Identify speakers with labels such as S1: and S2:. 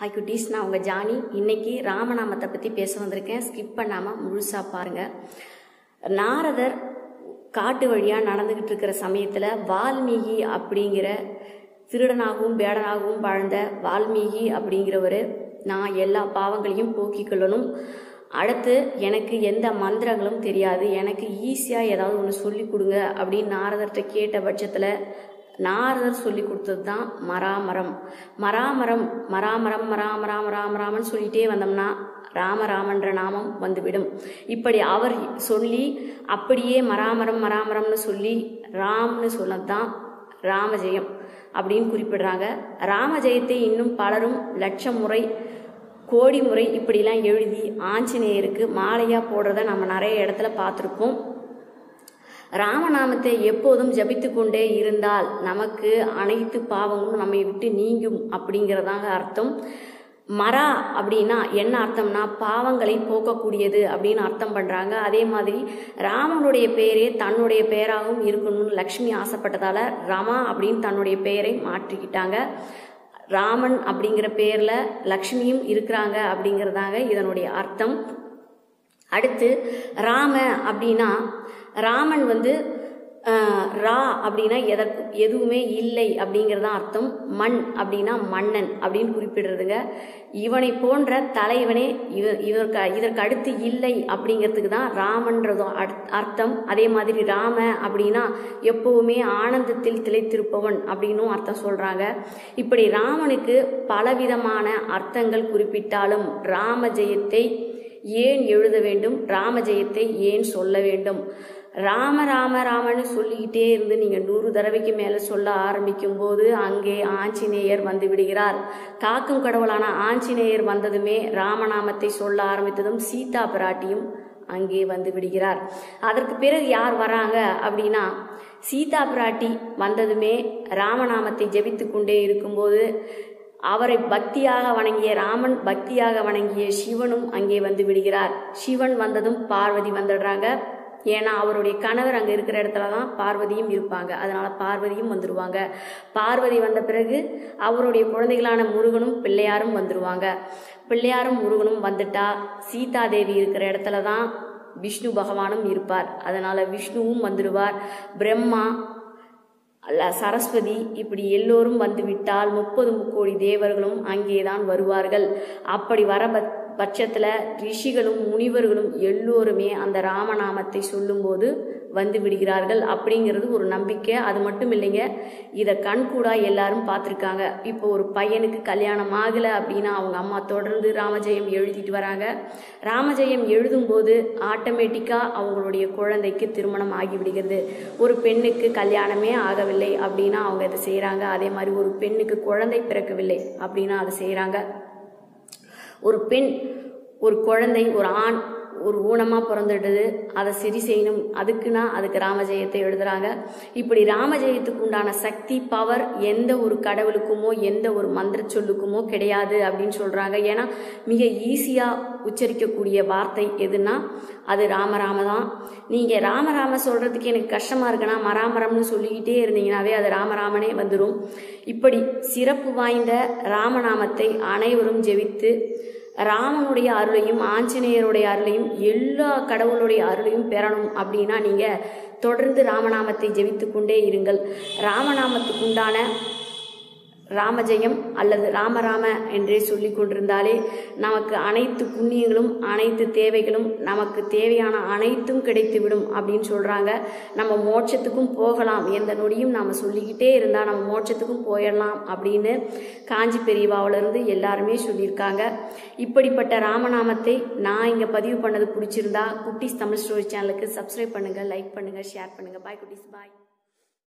S1: Hi குட்டீஸ், நான் உங்கள் ஜானி. இன்னைக்கு ராமநாமத்தை பற்றி பேச வந்திருக்கேன். ஸ்கிப் பண்ணாமல் முழுசாக பாருங்கள். நாரதர் காட்டு வழியாக நடந்துக்கிட்டு இருக்கிற சமயத்தில் வால்மீகி அப்படிங்கிற திருடனாகவும் பேடனாகவும் வாழ்ந்த வால்மீகி அப்படிங்கிறவர், நான் எல்லா பாவங்களையும் போக்கிக் கொள்ளணும், அடுத்து எனக்கு எந்த மந்திரங்களும் தெரியாது, எனக்கு ஈஸியாக ஏதாவது ஒன்று சொல்லி கொடுங்க அப்படின்னு நாரதர்கிட்ட கேட்ட பட்சத்தில் நாரதர் சொல்லி கொடுத்தது தான் மராமரம். மராமரம் மராமரம் மராமராம் ராமராமன் சொல்லிட்டே வந்தோம்னா ராமராமன்ற நாமம் வந்துவிடும். இப்படி அவர் சொல்லி அப்படியே மராமரம் மராமரம்னு சொல்லி ராம்னு சொல்லதான் ராமஜெயம் அப்படின்னு குறிப்பிடுறாங்க. ராமஜெயத்தை இன்னும் பலரும் லட்சம் முறை கோடி முறை இப்படிலாம் எழுதி ஆஞ்சநேயருக்கு மாலையாக போடுறத நம்ம நிறைய இடத்துல பார்த்துருப்போம். ராமநாமத்தை எப்போதும் ஜபித்து கொண்டே இருந்தால் நமக்கு அனைத்து பாவங்களும் நம்மை விட்டு நீங்கும் அப்படிங்கிறதாங்க அர்த்தம். மரா அப்படின்னா என்ன அர்த்தம்னா பாவங்களை போக்கக்கூடியது அப்படின்னு அர்த்தம் பண்ணுறாங்க. அதே மாதிரி ராமனுடைய பெயரே தன்னுடைய பெயராகவும் இருக்கணும்னு லக்ஷ்மி ஆசைப்பட்டதால ரமா அப்படின்னு தன்னுடைய பெயரை மாற்றிக்கிட்டாங்க. ராமன் அப்படிங்கிற பேரில் லக்ஷ்மியும் இருக்கிறாங்க அப்படிங்கிறதாங்க இதனுடைய அர்த்தம். அடுத்து ராம அப்படின்னா ராமன் ரா அப்படின்னா எதுவுமே இல்லை அப்படிங்கிறதான் அர்த்தம். மண் அப்படின்னா மன்னன் அப்படின்னு குறிப்பிடுறதுங்க. இவனை போன்ற தலைவனே இதற்கு அடுத்து இல்லை அப்படிங்கிறதுக்கு தான் ராமன்றதும் அர்த்தம். அதே மாதிரி ராம அப்படின்னா எப்பவுமே ஆனந்தத்தில் திளைத்திருப்பவன் அப்படின்னும் அர்த்தம் சொல்றாங்க. இப்படி ராமனுக்கு பலவிதமான அர்த்தங்கள் குறிப்பிட்டாலும் ராமஜெயத்தை ஏன் எழுத வேண்டும், ராமஜெயத்தை ஏன் சொல்ல வேண்டும்? ராம ராம ராமன்னு சொல்லிக்கிட்டே இருந்து நீங்கள் 100 தடவைக்கு மேலே சொல்ல ஆரம்பிக்கும் போது அங்கே ஆஞ்சநேயர் வந்து விடுகிறார். காக்கும் கடவுளான ஆஞ்சநேயர் வந்ததுமே ராமநாமத்தை சொல்ல ஆரம்பித்ததும் சீதா பிராட்டியும் அங்கே வந்து விடுகிறார். அதற்கு பிறகு யார் வராங்க அப்படின்னா சீதா பிராட்டி வந்ததுமே ராமநாமத்தை ஜெபித்து கொண்டே இருக்கும்போது அவரை பக்தியாக வணங்கிய ராமன், பக்தியாக வணங்கிய சிவனும் அங்கே வந்து விடுகிறார். சிவன் வந்ததும் பார்வதி வந்துடுறாங்க. ஏன்னா அவருடைய கணவர் அங்கே இருக்கிற இடத்துல தான் பார்வதியும் இருப்பாங்க, அதனால பார்வதியும் வந்துடுவாங்க. பார்வதி வந்த பிறகு அவருடைய குழந்தைகளான முருகனும் பிள்ளையாரும் வந்துடுவாங்க. பிள்ளையாரும் முருகனும் வந்துட்டா சீதாதேவி இருக்கிற இடத்துல தான் விஷ்ணு பகவானும் இருப்பார், அதனால விஷ்ணுவும் வந்துடுவார். பிரம்மா, சரஸ்வதி இப்படி எல்லோரும் வந்துவிட்டால் 30 முக்கோடி தேவர்களும் அங்கேதான் வருவார்கள். அப்படி வர பட்சத்தில் ரிஷிகளும் முனிவர்களும் எல்லோருமே அந்த ராமநாமத்தை சொல்லும்போது வந்து விடுகிறார்கள் அப்படிங்கிறது ஒரு நம்பிக்கை. அது மட்டும் இல்லைங்க, இதை கண்கூடா எல்லாரும் பார்த்துருக்காங்க. இப்போ ஒரு பையனுக்கு கல்யாணம் ஆகலை அப்படின்னா அவங்க அம்மா தொடர்ந்து ராமஜெயம் எழுதிட்டு வராங்க. ராமஜெயம் எழுதும்போது ஆட்டோமேட்டிக்காக அவங்களுடைய குழந்தைக்கு திருமணம் ஆகிவிடுகிறது. ஒரு பெண்ணுக்கு கல்யாணமே ஆகவில்லை அப்படின்னா அவங்க இதை செய்கிறாங்க. அதே மாதிரி ஒரு பெண்ணுக்கு குழந்தை பிறக்கவில்லை அப்படின்னா அதை செய்கிறாங்க. ஒரு பெண், ஒரு குழந்தை, ஒரு ஆண் ஒரு ஊனமாக பிறந்துடுது, அதை சரி செய்யணும், அதுக்கு ராமஜெயத்தை எழுதுறாங்க. இப்படி ராமஜெயத்துக்கு உண்டான சக்தி, பவர் எந்த ஒரு கடவுளுக்குமோ எந்த ஒரு மந்திர சொல்லுக்குமோ கிடையாது அப்படின்னு சொல்றாங்க. ஏன்னா மிக ஈஸியாக உச்சரிக்கக்கூடிய வார்த்தை எதுனா அது ராமராம தான். நீங்கள் ராமராம சொல்றதுக்கு எனக்கு கஷ்டமா இருக்குன்னா மராமரம்னு சொல்லிக்கிட்டே இருந்தீங்கன்னாவே அது ராமராமனே வந்துடும். இப்படி சிறப்பு வாய்ந்த ராமநாமத்தை அனைவரும் ஜெபித்து ராமனுடைய அருளையும் ஆஞ்சநேயருடைய அருளையும் எல்லா கடவுளுடைய அருளையும் பெறணும் அப்படின்னா நீங்கள் தொடர்ந்து ராமநாமத்தை ஜெபித்து கொண்டே இருங்கள். ராமநாமத்துக்கு உண்டான ராமஜெயம் அல்லது ராமராம என்றே சொல்லி கொண்டிருந்தாலே நமக்கு அனைத்து புண்ணியங்களும் அனைத்து தேவைகளும் நமக்கு தேவையான அனைத்தும் கிடைத்துவிடும் அப்படின்னு சொல்கிறாங்க. நம்ம மோட்சத்துக்கும் போகலாம், எந்த நொடியும் நாம் சொல்லிக்கிட்டே இருந்தால் நம்ம மோட்சத்துக்கும் போயிடலாம் அப்படின்னு காஞ்சி பெரியவாவிலிருந்து எல்லாருமே சொல்லியிருக்காங்க. இப்படிப்பட்ட ராமநாமத்தை நான் இங்கே பதிவு பண்ணது பிடிச்சிருந்தா குட்டீஸ் தமிழ் ஸ்டோரி சேனலுக்கு சப்ஸ்கிரைப் பண்ணுங்கள், லைக் பண்ணுங்கள், ஷேர் பண்ணுங்கள். பாய் குட்டீஸ், பாய்.